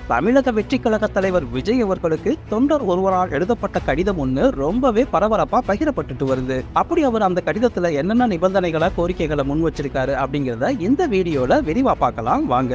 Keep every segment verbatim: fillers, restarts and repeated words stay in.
தமிழக வெற்றி கழக தலைவர் விஜய் அவர்களுக்கு தொண்டர் ஒருவரால் எழுதப்பட்ட கடிதம் ஒண்ணு ரொம்பவே பரபரப்பா பகிரப்பட்டுட்டு வருது. அப்படி அவர் அந்த கடிதத்துல என்னென்ன நிபந்தனைகளை கோரிக்கைகளை முன் வச்சிருக்காரு அப்படிங்கிறத இந்த வீடியோல விரிவா பார்க்கலாம் வாங்க.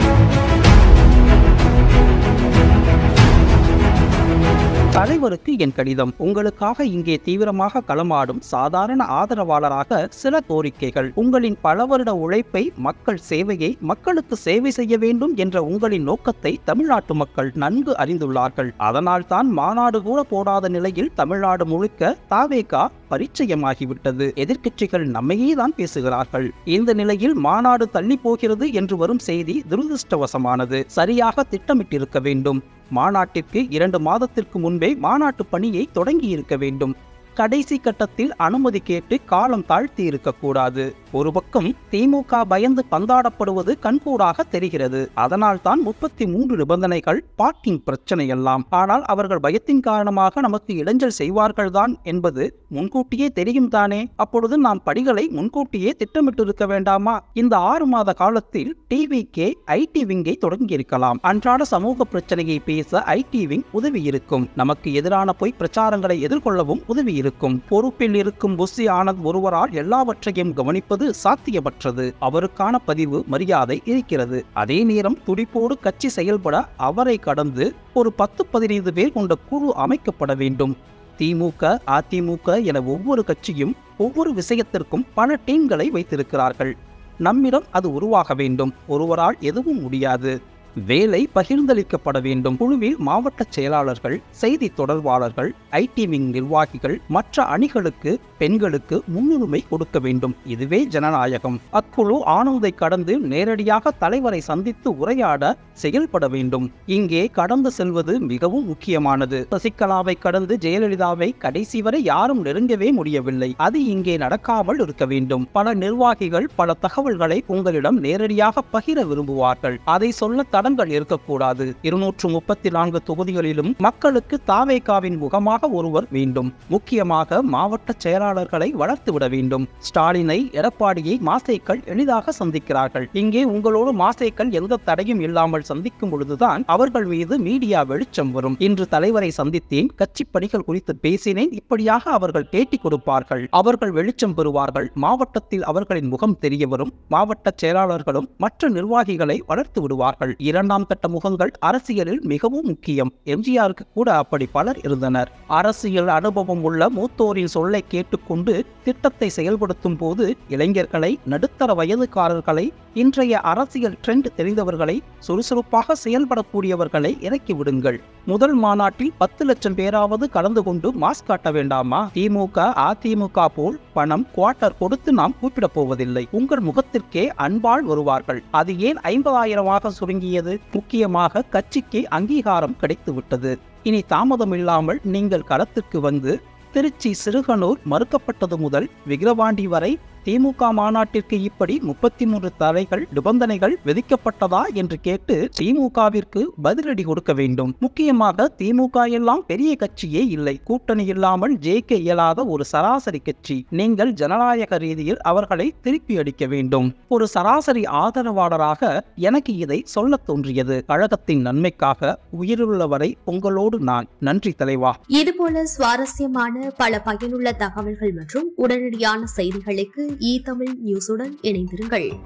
தலைவருக்கு என் கடிதம். உங்களுக்காக இங்கே தீவிரமாக களமாடும் சாதாரண ஆதரவாளராக சில கோரிக்கைகள். உங்களின் பல வருட உழைப்பை, மக்கள் சேவையை, மக்களுக்கு சேவை செய்ய வேண்டும் என்ற உங்களின் நோக்கத்தை தமிழ்நாட்டு மக்கள் நன்கு அறிந்துள்ளார்கள். அதனால் தான் மாநாடு கூட போடாத நிலையில் தமிழ்நாடு முழுக்க தாவேகா பரிச்சயமாகிவிட்டது. எதிர்க்கட்சிகள் நம்மையே தான் பேசுகிறார்கள். இந்த நிலையில் மாநாடு தள்ளி போகிறது என்று வரும் செய்தி துரதிருஷ்டவசமானது. சரியாக திட்டமிட்டிருக்க வேண்டும். மாநாட்டிற்கு இரண்டு மாதத்திற்கு முன்பே மாநாட்டு பணியை தொடங்கி இருக்க வேண்டும். கடைசி கட்டத்தில் அனுமதி கேட்டு காலம் தாழ்த்தி இருக்கக்கூடாது. ஒரு பக்கம் திமுக பயந்து பந்தாடப்படுவது கண்கூடாக தெரிகிறது. அதனால் தான் முப்பத்தி மூன்று நிபந்தனைகள், பார்க்கிங் பிரச்சனை எல்லாம். ஆனால் அவர்கள் பயத்தின் காரணமாக நமக்கு இடைஞ்சல் செய்வார்கள் தான் என்பது முன்கூட்டியே தெரியும் தானே. அப்பொழுது நாம் படிகளை முன்கூட்டியே திட்டமிட்டிருக்க வேண்டாமா? இந்த ஆறு மாத காலத்தில் டிவிகே ஐடி விங்கை தொடங்கி இருக்கலாம். அன்றாட சமூக பிரச்சனையை பேச ஐடி விங் உதவி இருக்கும். நமக்கு எதிரான பொய் பிரச்சாரங்களை எதிர்கொள்ளவும் உதவி இருக்கும். பொறுப்பில் இருக்கும் புஷி ஆனந்த் ஒருவரால் எல்லாவற்றையும் கவனிப்பது சாத்தியமற்றது. அவருக்கான பதிவு மரியாதை இருக்கிறது. அதே நேரம் துடிப்போடு கட்சி செயல்பட அவரை கடந்து ஒரு பத்து பதினைந்து பேர் கொண்ட குழு அமைக்கப்பட வேண்டும். திமுக, அதிமுக என ஒவ்வொரு கட்சியும் ஒவ்வொரு விஷயத்திற்கும் பல டீம்களை வைத்திருக்கிறார்கள். நம்மிடம் அது உருவாக வேண்டும். ஒருவரால் எதுவும் முடியாது. வேலை பகிர்ந்தளிக்கப்பட வேண்டும். குழுவில் மாவட்ட செயலாளர்கள், செய்தி தொடர்பாளர்கள், ஐடி விங் நிர்வாகிகள், மற்ற அணிகளுக்கு பெண்களுக்கு முன்னுரிமை கொடுக்க வேண்டும். இதுவே ஜனநாயகம். அக்குழு ஆனந்தை கடந்து நேரடியாக தலைவரை சந்தித்து உரையாட செயல்பட வேண்டும். இங்கே கடந்து செல்வது மிகவும் முக்கியமானது. சசிகலாவை கடந்து ஜெயலலிதாவை கடைசி வரை யாரும் நெருங்கவே முடியவில்லை. அது இங்கே நடக்காமல் இருக்க வேண்டும். பல நிர்வாகிகள் பல தகவல்களை உங்களிடம் நேரடியாக பகிர விரும்புவார்கள். அதை சொல்ல தடங்கள் இருக்கக்கூடாது. இருநூற்று முப்பத்தி நான்கு தொகுதிகளிலும் மக்களுக்கு தாவேகாவின் முகமாக ஒருவர் வேண்டும். முக்கியமாக மாவட்ட செயலாளர்களை வளர்த்துவிட வேண்டும். ஸ்டாலினை, எடப்பாடியை மாசேக்கள் எளிதாக சந்திக்கிறார்கள். இங்கே உங்களோடு மாசேக்கள் எந்த தடையும் இல்லாமல் சந்திக்கும் பொழுதுதான் அவர்கள் மீது மீடியா வெளிச்சம் வரும். இன்று தலைவரை சந்தித்தேன், கட்சி பணிகள் குறித்து பேசினேன், இப்படியாக அவர்கள் பேட்டி கொடுப்பார்கள். அவர்கள் வெளிச்சம் பெறுவார்கள். மாவட்டத்தில் அவர்களின் முகம் தெரிய வரும். மாவட்ட செயலாளர்களும் மற்ற நிர்வாகிகளை வளர்த்து விடுவார்கள். இரண்டாம் கட்ட முகங்கள் அரசியலில் மிகவும் முக்கியம். எம்ஜிஆருக்கு கூட அப்படி பலர் இருந்தனர். அரசியல் அனுபவம் உள்ள மூத்தோரின் சொல்லை கேட்டுக்கொண்டு திட்டத்தை செயல்படுத்தும் போது இளைஞர்களை, நடுத்தர வயதுக்காரர்களை, இன்றைய அரசியல் ட்ரெண்ட் தெரிந்தவர்களை, சுறுசுறுப்பாக செயல்படக்கூடியவர்களை இறக்கி விடுங்கள். முதல் மாநாட்டில் பத்து லட்சம் பேராவது கலந்து கொண்டு மாஸ் காட்ட வேண்டாமா? திமுக, அதிமுக போல் பணம் குவார்ட்டர் கொடுத்து நாம் கூப்பிட போவதில்லை. உங்கள் முகத்திற்கே அன்பால் வருவார்கள். அது ஏன் ஐம்பதாயிரமாக சுருங்கியது? முக்கியமாக கட்சிக்கு அங்கீகாரம் கிடைத்து விட்டது. இனி தாமதமில்லாமல் நீங்கள் களத்திற்கு வந்து திருச்சி சிறுகனூர் மறுக்கப்பட்டது முதல் விக்கிரவாண்டி வரை திமுக மாநாட்டிற்கு இப்படி முப்பத்தி மூன்று தடைகள், நிபந்தனைகள் விதிக்கப்பட்டதா என்று கேட்டு திமுகவிற்கு பதிலடி கொடுக்க வேண்டும். முக்கியமாக திமுக எல்லாம் பெரிய கட்சியே இல்லை. கூட்டணி இல்லாமல் ஜெயிக்க இயலாத ஒரு சராசரி கட்சி. நீங்கள் ஜனநாயக ரீதியில் அவர்களை திருப்பி அடிக்க வேண்டும். ஒரு சராசரி ஆதரவாளராக எனக்கு இதை சொல்ல தோன்றியது. கழகத்தின் நன்மைக்காக உயிருள்ளவரை உங்களோடு நான். நன்றி தலைவா. இதுபோல சுவாரஸ்யமான பல பயனுள்ள தகவல்கள் மற்றும் உடனடியான செய்திகளுக்கு இ தமிழ் நியூஸுடன் இணைந்திருங்கள்.